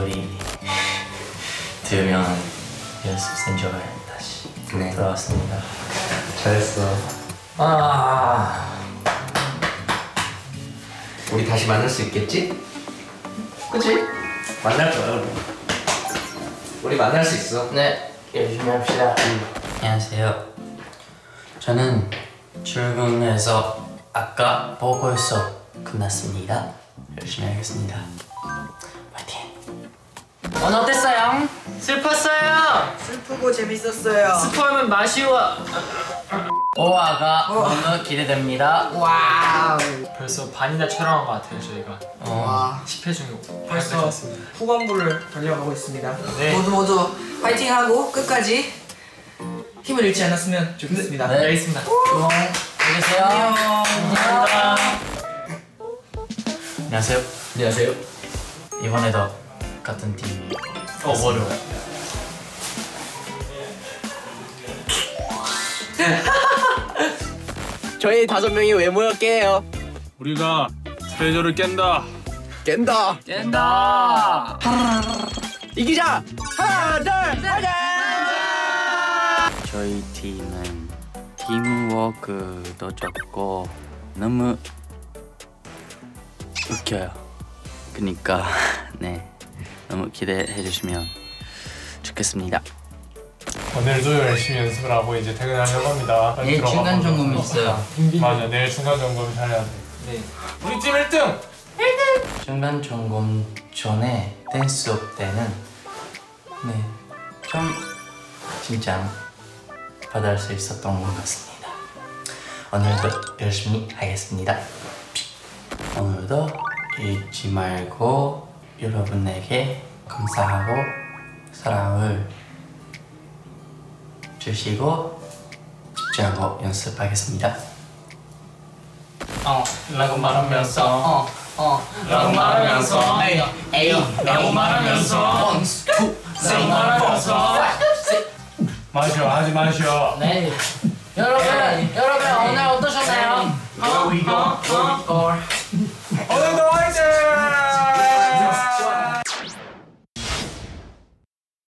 우리 2명 연습생 조에 다시 돌아왔습니다. 잘했어. 우리 다시 만날 수 있겠지? 그치? 만날 거야. 우리 만날 수 있어. 네, 열심히 합시다. 안녕하세요. 저는 출근해서 아까 보고서 끝났습니다. 열심히 하겠습니다. 파이팅! 오늘 어땠어요? 슬펐어요. 슬프고 재밌었어요. 스포하면 마시워. 5화가 너무 기대됩니다. 와우. 벌써 반이나 촬영한 것 같아요 저희가. 와. 10회 중에 벌써 후반부를 달려가고 있습니다. 네. 모두 파이팅하고 끝까지 힘을 잃지 않았으면 좋겠습니다. 네. 알겠습니다. 안녕히 계세요. 감사합니다. 안녕하세요. 안녕하세요. 이번에도 같은 팀이 오버로 저희 5명이 왜 모였게요? 우리가 트레저를 깬다. 깬다. 이기자. 하나, 둘, 셋. 저희 팀은 팀워크도 좋고 너무 웃겨요. 그니까 네 너무 기대해 주시면 좋겠습니다. 오늘도 열심히 연습을 하고 이제 퇴근하려고 합니다. 내일 중간 점검이 있어요. 맞아, 내일 중간 점검 잘해야 돼. 네. 우리 팀 1등! 중간 점검 전에 댄스업 때는 좀 진짜 받을 수 있었던 것 같습니다. 오늘도 열심히 하겠습니다. 오늘도 잊지 말고 여러분에게 감사하고 사랑을 주시고 집중하고 연습하겠습니다. 라고 말하면서 라고 말하면서 라고 말하면서 마셔, 하지 마셔. 네. 여러분 오늘 어떠셨나요? Here we go.